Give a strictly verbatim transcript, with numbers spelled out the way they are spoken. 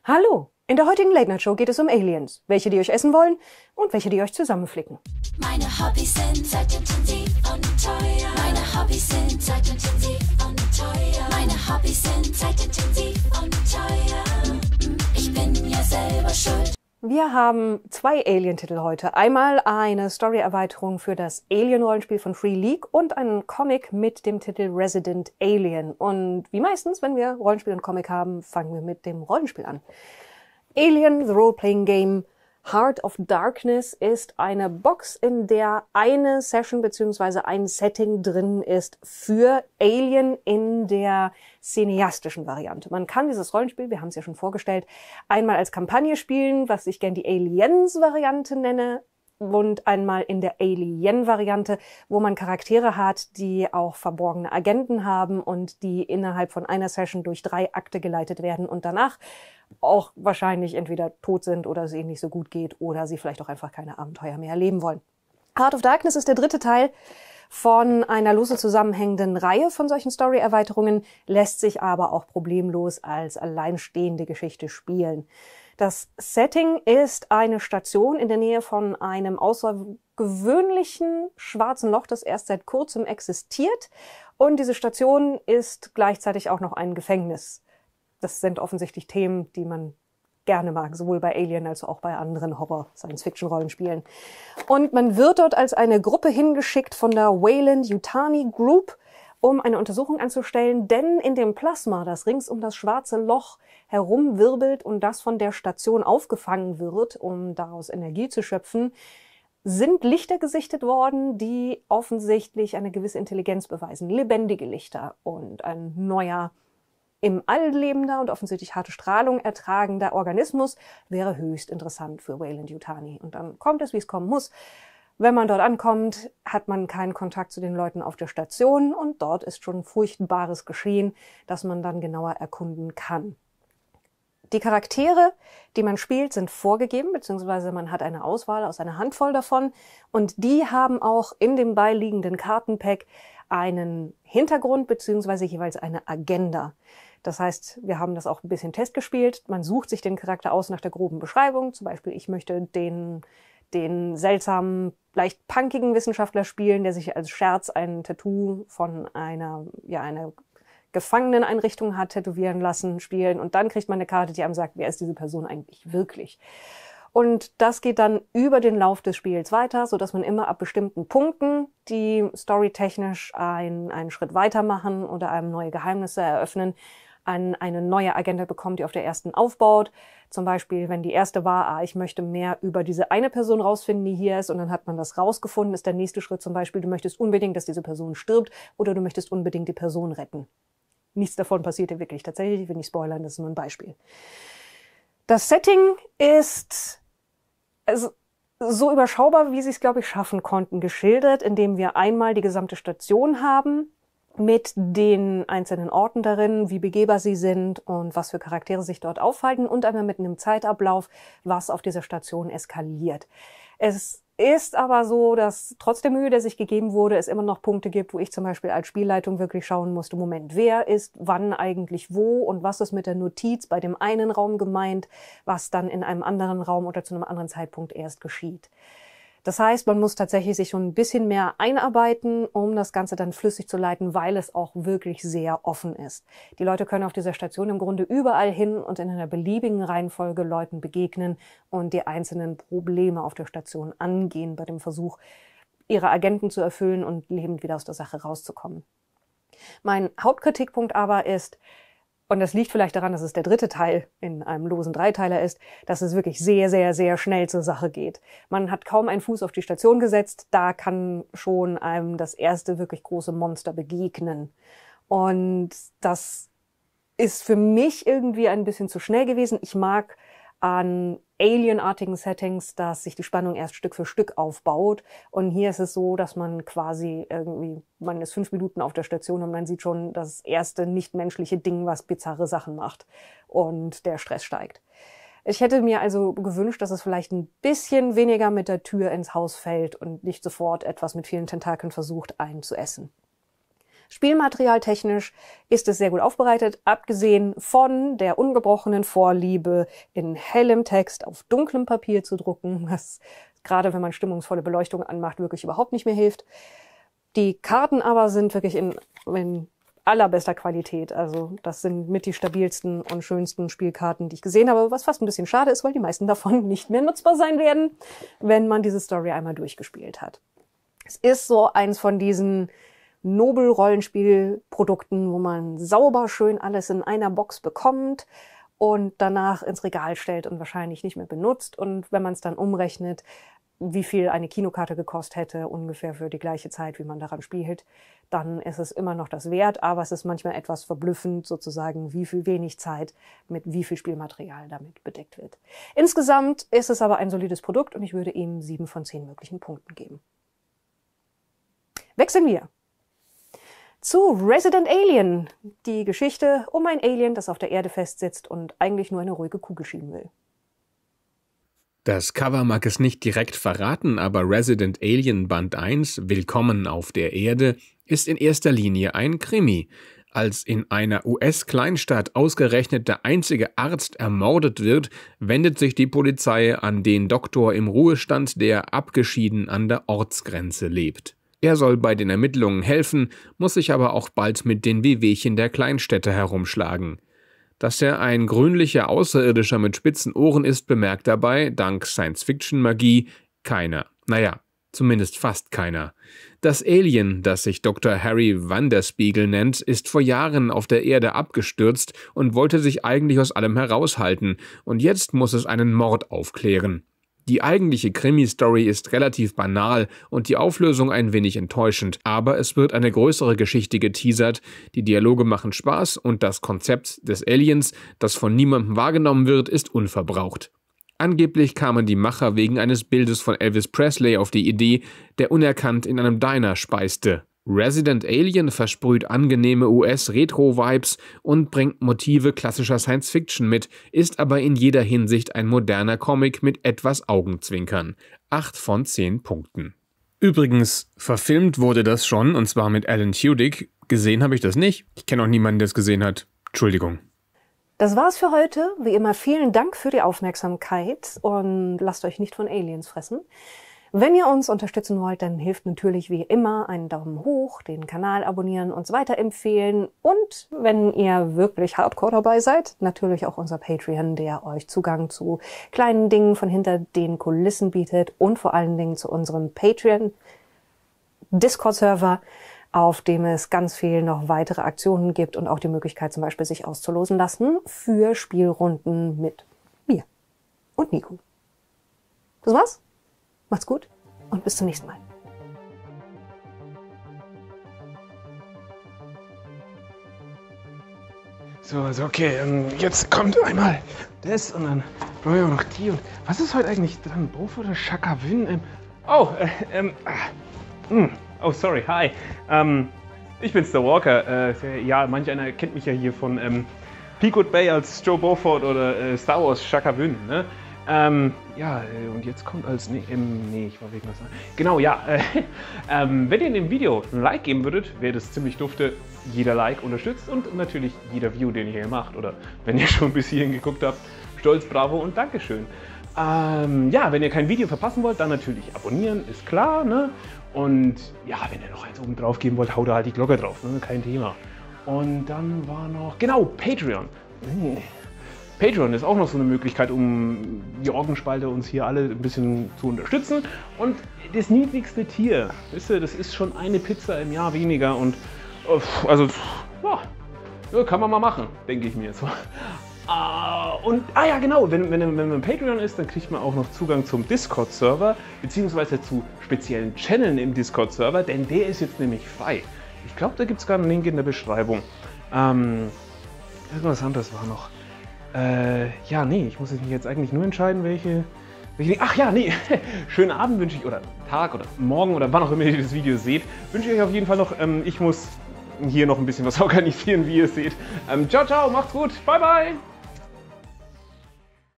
Hallo! In der heutigen Late Night Show geht es um Aliens. Welche, die euch essen wollen und welche, die euch zusammenflicken. Meine Hobbys sind zeitintensiv und teuer. Meine Hobbys sind zeitintensiv und teuer. Meine Hobbys sind zeitintensiv und teuer. Ich bin ja selber schuld. Wir haben zwei Alien-Titel heute. Einmal eine Story-Erweiterung für das Alien-Rollenspiel von Free League und einen Comic mit dem Titel Resident Alien. Und wie meistens, wenn wir Rollenspiel und Comic haben, fangen wir mit dem Rollenspiel an. Alien, the Role-Playing Game, Heart of Darkness ist eine Box, in der eine Session bzw. ein Setting drin ist für Alien in der cineastischen Variante. Man kann dieses Rollenspiel, wir haben es ja schon vorgestellt, einmal als Kampagne spielen, was ich gern die Aliens-Variante nenne, und einmal in der Alien-Variante, wo man Charaktere hat, die auch verborgene Agenten haben und die innerhalb von einer Session durch drei Akte geleitet werden und danach auch wahrscheinlich entweder tot sind oder es ihnen nicht so gut geht oder sie vielleicht auch einfach keine Abenteuer mehr erleben wollen. Heart of Darkness ist der dritte Teil von einer lose zusammenhängenden Reihe von solchen Story-Erweiterungen, lässt sich aber auch problemlos als alleinstehende Geschichte spielen. Das Setting ist eine Station in der Nähe von einem außergewöhnlichen schwarzen Loch, das erst seit kurzem existiert. Und diese Station ist gleichzeitig auch noch ein Gefängnis. Das sind offensichtlich Themen, die man gerne mag, sowohl bei Alien als auch bei anderen Horror-Science-Fiction-Rollenspielen. Und man wird dort als eine Gruppe hingeschickt von der Weyland-Yutani Group, um eine Untersuchung anzustellen, denn in dem Plasma, das rings um das schwarze Loch herumwirbelt und das von der Station aufgefangen wird, um daraus Energie zu schöpfen, sind Lichter gesichtet worden, die offensichtlich eine gewisse Intelligenz beweisen. Lebendige Lichter und ein neuer, im All lebender und offensichtlich harte Strahlung ertragender Organismus wäre höchst interessant für Weyland-Yutani. Und dann kommt es, wie es kommen muss. Wenn man dort ankommt, hat man keinen Kontakt zu den Leuten auf der Station und dort ist schon Furchtbares geschehen, das man dann genauer erkunden kann. Die Charaktere, die man spielt, sind vorgegeben, beziehungsweise man hat eine Auswahl aus einer Handvoll davon und die haben auch in dem beiliegenden Kartenpack einen Hintergrund beziehungsweise jeweils eine Agenda. Das heißt, wir haben das auch ein bisschen testgespielt. Man sucht sich den Charakter aus nach der groben Beschreibung. Zum Beispiel, ich möchte den den seltsamen, leicht punkigen Wissenschaftler spielen, der sich als Scherz ein Tattoo von einer, ja, einer Gefangeneneinrichtung hat tätowieren lassen, spielen. Und dann kriegt man eine Karte, die einem sagt, wer ist diese Person eigentlich wirklich? Und das geht dann über den Lauf des Spiels weiter, so dass man immer ab bestimmten Punkten, die storytechnisch ein, einen Schritt weitermachen oder einem neue Geheimnisse eröffnen, an eine neue Agenda bekommt, die auf der ersten aufbaut. Zum Beispiel, wenn die erste war, ah, ich möchte mehr über diese eine Person rausfinden, die hier ist, und dann hat man das rausgefunden, ist der nächste Schritt zum Beispiel, du möchtest unbedingt, dass diese Person stirbt oder du möchtest unbedingt die Person retten. Nichts davon passiert ja wirklich tatsächlich, ich will nicht spoilern, das ist nur ein Beispiel. Das Setting ist also so überschaubar, wie sie es, glaube ich, schaffen konnten, geschildert, indem wir einmal die gesamte Station haben, mit den einzelnen Orten darin, wie begehbar sie sind und was für Charaktere sich dort aufhalten und einmal mit einem Zeitablauf, was auf dieser Station eskaliert. Es ist aber so, dass trotz der Mühe, der sich gegeben wurde, es immer noch Punkte gibt, wo ich zum Beispiel als Spielleitung wirklich schauen musste, Moment, wer ist wann eigentlich wo und was ist mit der Notiz bei dem einen Raum gemeint, was dann in einem anderen Raum oder zu einem anderen Zeitpunkt erst geschieht. Das heißt, man muss tatsächlich sich schon ein bisschen mehr einarbeiten, um das Ganze dann flüssig zu leiten, weil es auch wirklich sehr offen ist. Die Leute können auf dieser Station im Grunde überall hin und in einer beliebigen Reihenfolge Leuten begegnen und die einzelnen Probleme auf der Station angehen bei dem Versuch, ihre Agenten zu erfüllen und lebend wieder aus der Sache rauszukommen. Mein Hauptkritikpunkt aber ist, und das liegt vielleicht daran, dass es der dritte Teil in einem losen Dreiteiler ist, dass es wirklich sehr, sehr, sehr schnell zur Sache geht. Man hat kaum einen Fuß auf die Station gesetzt, da kann schon einem das erste wirklich große Monster begegnen. Und das ist für mich irgendwie ein bisschen zu schnell gewesen. Ich mag an alienartigen Settings, dass sich die Spannung erst Stück für Stück aufbaut. Und hier ist es so, dass man quasi irgendwie, man ist fünf Minuten auf der Station und man sieht schon das erste nichtmenschliche Ding, was bizarre Sachen macht. Und der Stress steigt. Ich hätte mir also gewünscht, dass es vielleicht ein bisschen weniger mit der Tür ins Haus fällt und nicht sofort etwas mit vielen Tentakeln versucht, einen zu essen. Spielmaterialtechnisch ist es sehr gut aufbereitet, abgesehen von der ungebrochenen Vorliebe, in hellem Text auf dunklem Papier zu drucken, was gerade wenn man stimmungsvolle Beleuchtung anmacht, wirklich überhaupt nicht mehr hilft. Die Karten aber sind wirklich in, in allerbester Qualität. Also das sind mit die stabilsten und schönsten Spielkarten, die ich gesehen habe, was fast ein bisschen schade ist, weil die meisten davon nicht mehr nutzbar sein werden, wenn man diese Story einmal durchgespielt hat. Es ist so eins von diesen Nobel-Rollenspielprodukten, wo man sauber schön alles in einer Box bekommt und danach ins Regal stellt und wahrscheinlich nicht mehr benutzt. Und wenn man es dann umrechnet, wie viel eine Kinokarte gekostet hätte, ungefähr für die gleiche Zeit, wie man daran spielt, dann ist es immer noch das wert, aber es ist manchmal etwas verblüffend, sozusagen, wie viel wenig Zeit mit wie viel Spielmaterial damit bedeckt wird. Insgesamt ist es aber ein solides Produkt und ich würde ihm sieben von zehn möglichen Punkten geben. Wechseln wir zu Resident Alien, die Geschichte um ein Alien, das auf der Erde festsitzt und eigentlich nur eine ruhige Kugel schieben will. Das Cover mag es nicht direkt verraten, aber Resident Alien Band eins, Willkommen auf der Erde, ist in erster Linie ein Krimi. Als in einer U S-Kleinstadt ausgerechnet der einzige Arzt ermordet wird, wendet sich die Polizei an den Doktor im Ruhestand, der abgeschieden an der Ortsgrenze lebt. Er soll bei den Ermittlungen helfen, muss sich aber auch bald mit den Wehwehchen der Kleinstädte herumschlagen. Dass er ein grünlicher Außerirdischer mit spitzen Ohren ist, bemerkt dabei, dank Science-Fiction-Magie, keiner. Naja, zumindest fast keiner. Das Alien, das sich Doktor Harry Vanderspiegel nennt, ist vor Jahren auf der Erde abgestürzt und wollte sich eigentlich aus allem heraushalten, und jetzt muss es einen Mord aufklären. Die eigentliche Krimi-Story ist relativ banal und die Auflösung ein wenig enttäuschend, aber es wird eine größere Geschichte geteasert, die Dialoge machen Spaß und das Konzept des Aliens, das von niemandem wahrgenommen wird, ist unverbraucht. Angeblich kamen die Macher wegen eines Bildes von Elvis Presley auf die Idee, der unerkannt in einem Diner speiste. Resident Alien versprüht angenehme U S-Retro-Vibes und bringt Motive klassischer Science-Fiction mit, ist aber in jeder Hinsicht ein moderner Comic mit etwas Augenzwinkern. acht von zehn Punkten. Übrigens, verfilmt wurde das schon, und zwar mit Alan Tudyk. Gesehen habe ich das nicht. Ich kenne auch niemanden, der es gesehen hat. Entschuldigung. Das war's für heute. Wie immer vielen Dank für die Aufmerksamkeit und lasst euch nicht von Aliens fressen. Wenn ihr uns unterstützen wollt, dann hilft natürlich wie immer einen Daumen hoch, den Kanal abonnieren, uns weiterempfehlen und wenn ihr wirklich hardcore dabei seid, natürlich auch unser Patreon, der euch Zugang zu kleinen Dingen von hinter den Kulissen bietet und vor allen Dingen zu unserem Patreon Discord-Server, auf dem es ganz viel noch weitere Aktionen gibt und auch die Möglichkeit zum Beispiel sich auszulosen lassen für Spielrunden mit mir und Nico. Das war's. Macht's gut und bis zum nächsten Mal. So, also okay, ähm, jetzt kommt einmal das und dann brauche ich auch noch die und was ist heute eigentlich dran? Bof oder Chakavin? Ähm, oh, äh, ähm, ah, mh, oh sorry, hi. Ähm, ich bin's, der Walker. Äh, ja, manch einer kennt mich ja hier von ähm, Peacock Bay als Joe Beaufort oder äh, Star Wars Chakavin, ne? Ähm, ja, und jetzt kommt als, nee, ähm, nee, ich war wegen was. Genau, ja, äh, ähm, wenn ihr in dem Video ein Like geben würdet, wäre das ziemlich dufte. Jeder Like unterstützt und natürlich jeder View, den ihr hier macht. Oder wenn ihr schon bis hierhin geguckt habt, stolz, bravo und Dankeschön. Ähm, ja, wenn ihr kein Video verpassen wollt, dann natürlich abonnieren, ist klar, ne? Und ja, wenn ihr noch eins oben drauf geben wollt, haut da halt die Glocke drauf, ne? Kein Thema. Und dann war noch, genau, Patreon. Patreon ist auch noch so eine Möglichkeit, um die Orgenspalte uns hier alle ein bisschen zu unterstützen. Und das niedrigste Tier, wisst ihr, das ist schon eine Pizza im Jahr weniger. Und also, ja, kann man mal machen, denke ich mir so. Und, ah ja genau, wenn, wenn, wenn man Patreon ist, dann kriegt man auch noch Zugang zum Discord-Server, beziehungsweise zu speziellen Channeln im Discord-Server, denn der ist jetzt nämlich frei. Ich glaube, da gibt es gerade einen Link in der Beschreibung. Ähm, irgendwas anderes war noch. Äh, ja, nee, ich muss mich jetzt eigentlich nur entscheiden, welche, welche... Ach ja, nee, schönen Abend wünsche ich, oder Tag oder Morgen oder wann auch immer ihr das Video seht, wünsche ich euch auf jeden Fall noch. Ähm, ich muss hier noch ein bisschen was organisieren, wie ihr seht. Ähm, ciao, ciao, macht's gut, bye, bye!